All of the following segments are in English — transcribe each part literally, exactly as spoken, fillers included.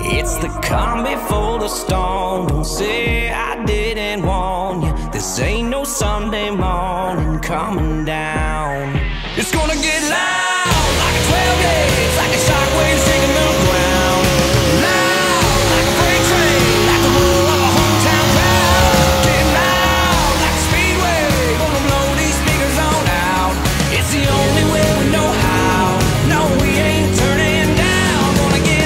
It's the calm before the storm. Don't say I didn't warn you. This ain't no Sunday morning coming down. It's gonna get loud like a twelve gauge, like a shockwave shaking the ground. Loud like a freight train, like the roar of a hometown crowd. Get loud like a speedway, gonna blow these speakers on out. It's the only way we know how. No, we ain't turning down. Gonna get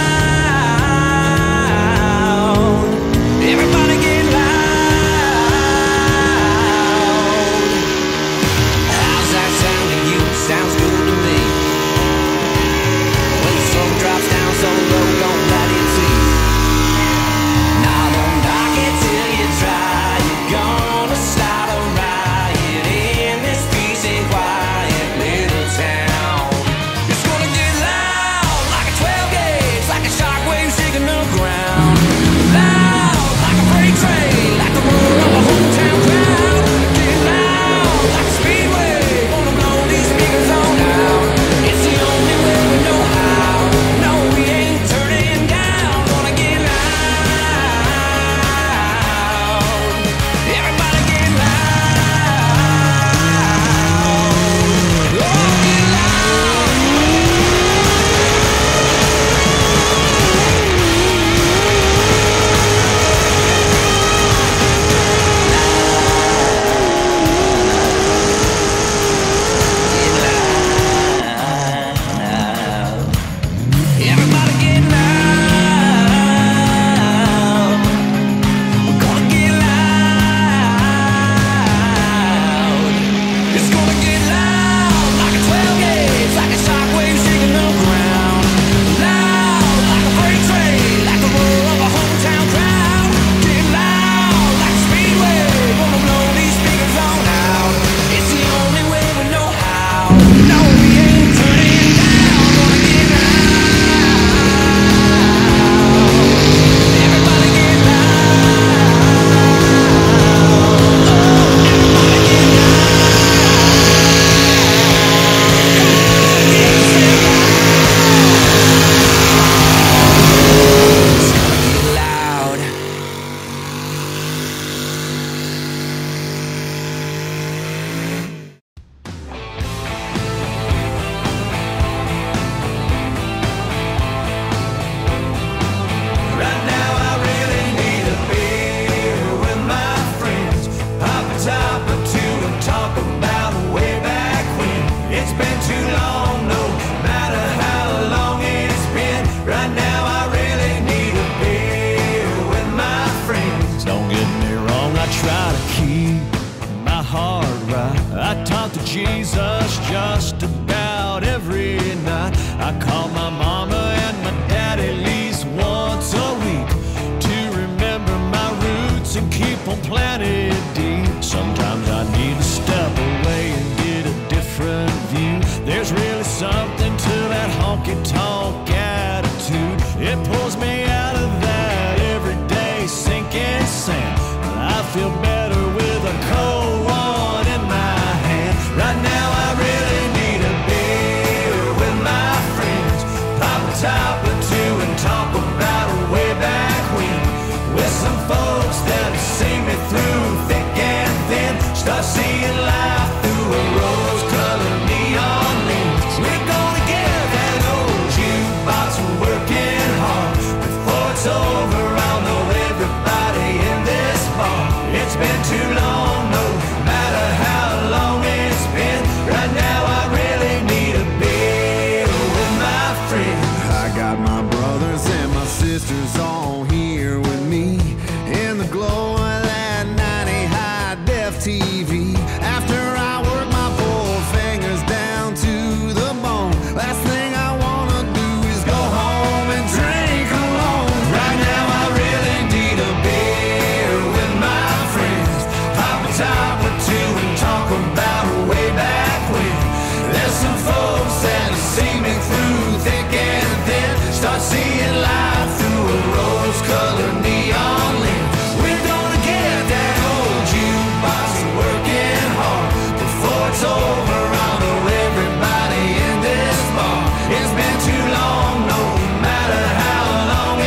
loud. Everybody get loud. How's that sound to you? Sounds good to me. When the sun drops down so low, don't let it see. Now don't knock it till you try. You're gonna start a riot in this peace and quiet little town. It's gonna get loud like a twelve gauge, like a shockwave shaking the ground. Loud like a freight train, like the roar of a hometown crowd. Get loud like a speedway, gonna blow these speakers on out. It's the only way we know how. No, we ain't turning down. Gonna get loud. Everybody get loud. Oh, get loud. Everybody get loud. We're gonna get loud. It's gonna get loud like a twelve gauge, like a shockwave shaking the ground. Loud like a freight train, like the roar of a hometown crowd. Get loud like a speedway, gonna blow these speakers on out. It's the only way we know how. No, we ain't turning down. Gonna get loud. Everybody get loud. Right now I really need a beer with my friends. Pop a top or two and talk about way back when. It's been too long, no matter how long it's been. Right now I really need a beer with my friends. Don't get me wrong, I try to keep my heart right. I talk to Jesus just about every night. I call my mama and my dad at least once a week to remember my roots and keep on planted deep. Sometimes I need to step away and get a different view. There's really something to that honky-tonk attitude. It pulls me out of that everyday sinking sand. I feel better with a cold one in my hand. Right now I really need a beer with my friends. Pop a top or two and talk about way back when. With some folks that'll see me through thick and thin. Start seeing life through a rose-colored neon lens. We're gonna get that old jukebox working hard. Before it's over, I'll know everybody in this bar. It's been too long, no matter how long it's been. Right now I really need a beer with my friends. I got my brothers and my sisters all here with me in the glow of that ninety high def T V. After I work my four fingers down to the bone, last thing I wanna do is go home and drink alone. Right now I really need a beer with my friends. Pop a top or two and talk about way back when. There's some folks that see me through thick and thin. Start seeing life through a rose-colored neon lens. We're gonna get that old jukebox working hard. Before it's over, I'll know everybody in this bar. It's been too long, no matter how long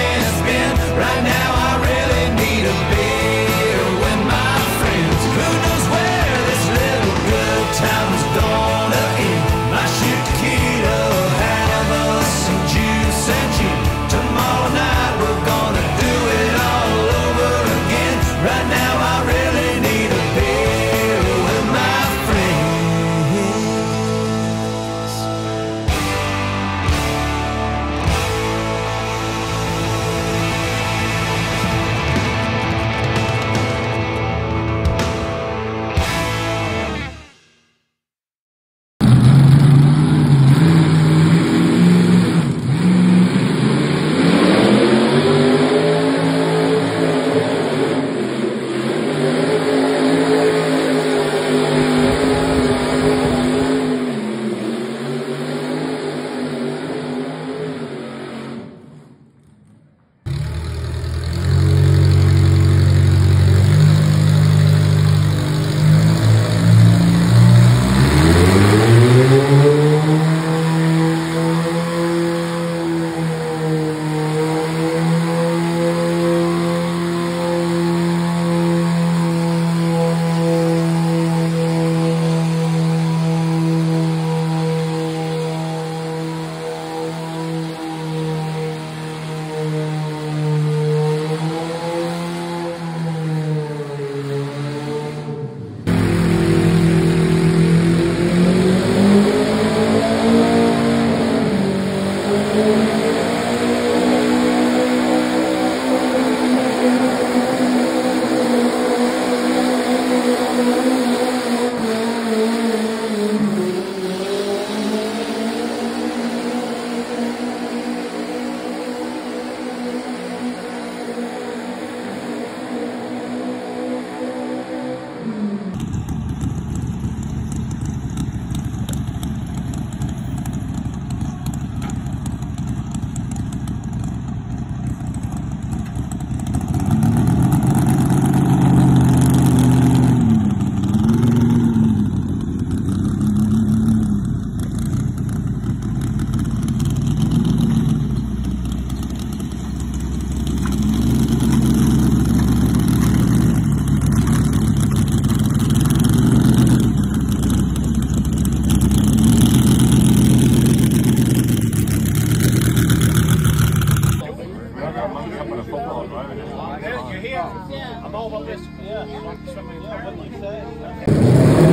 Oh, well, this, yeah, like swimming, wouldn't you say?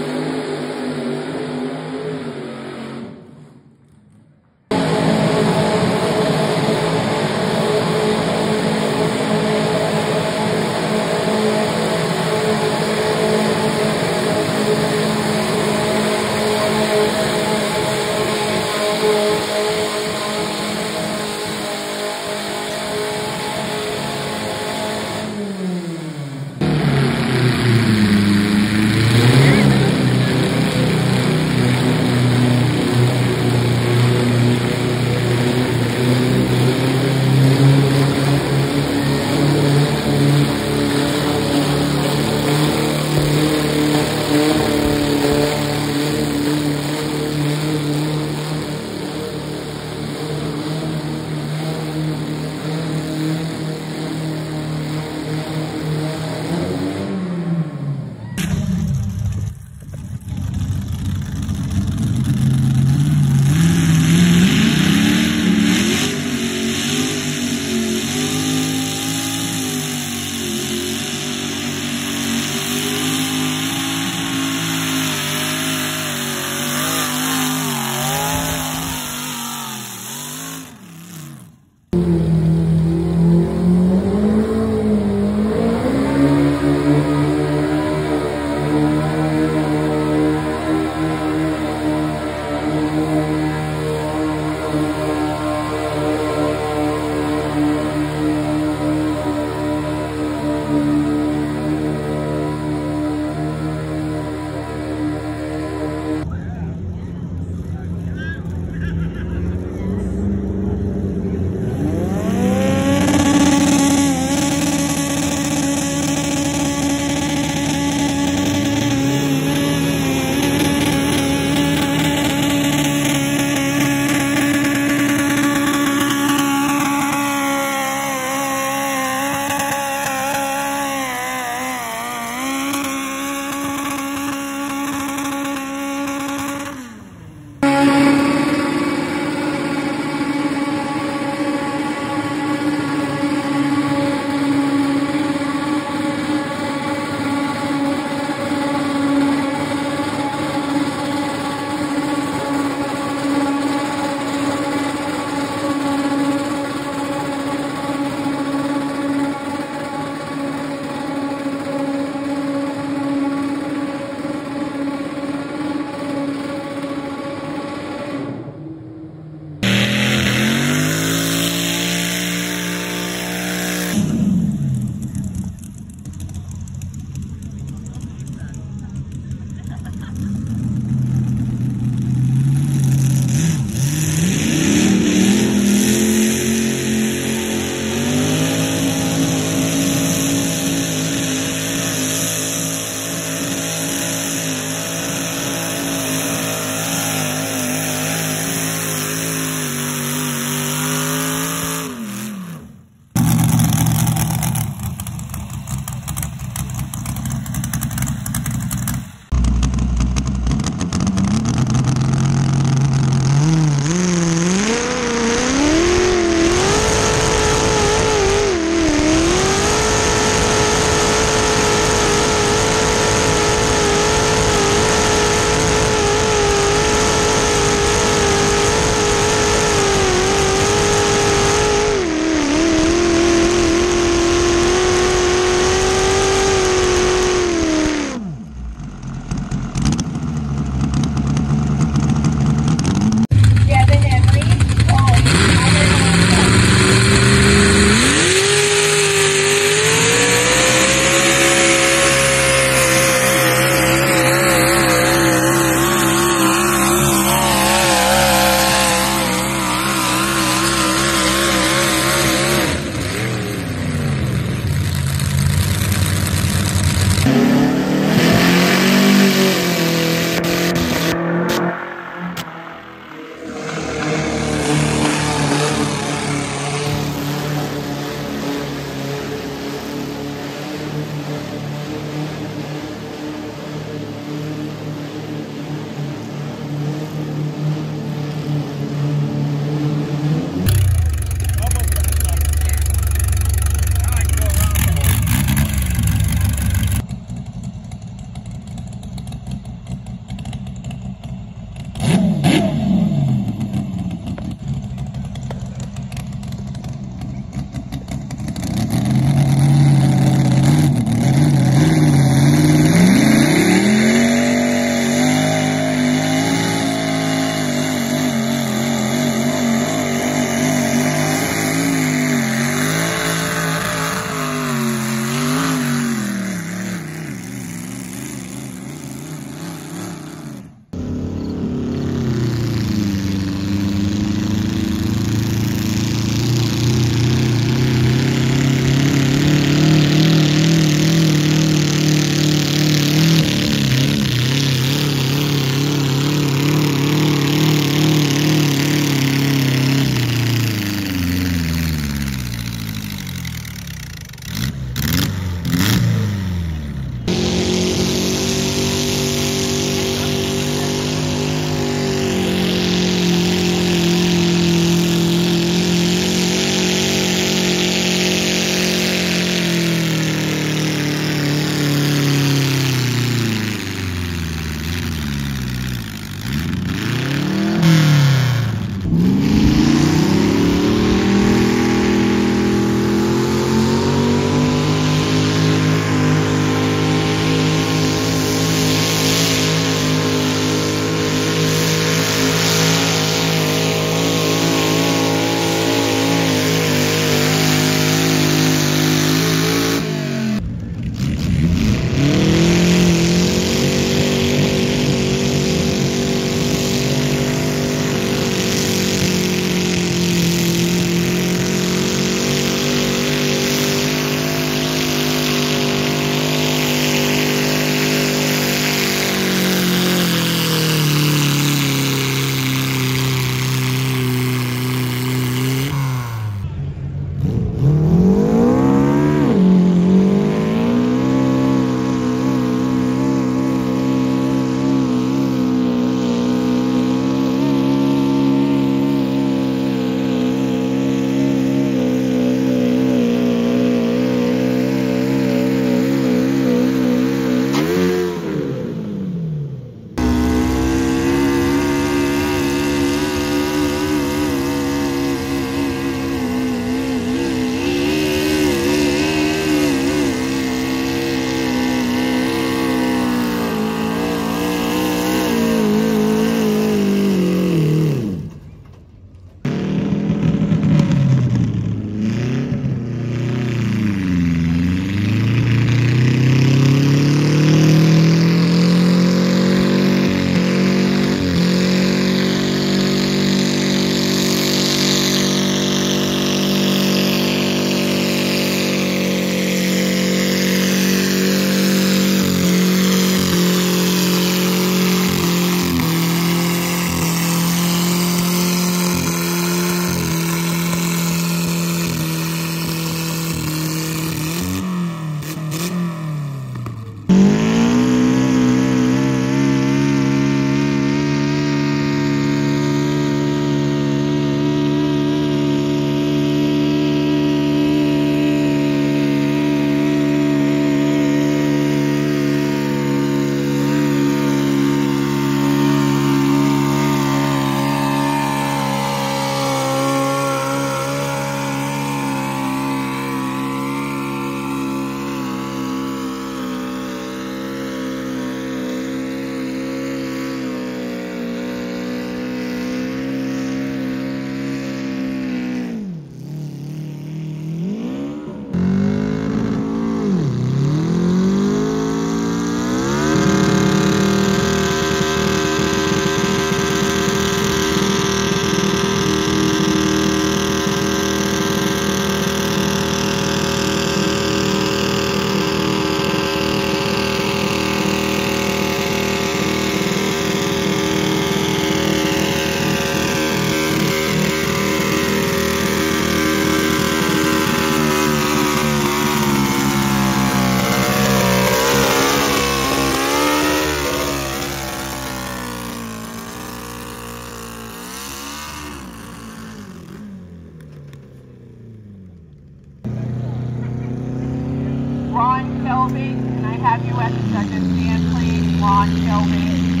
Shelby, can I have you at the second stand, please? Ron Shelby.